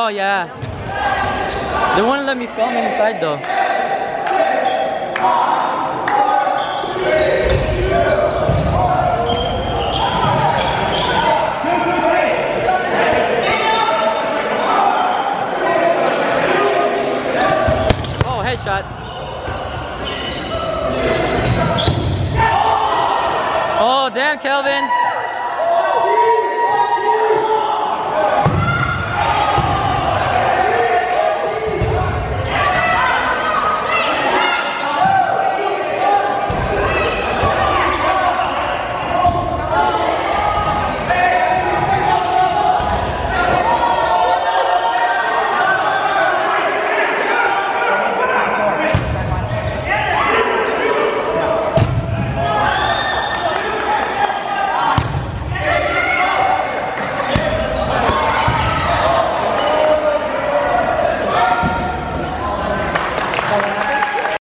Oh yeah. They wouldn't let me film inside though. Oh, headshot. Oh, damn, Kelvin.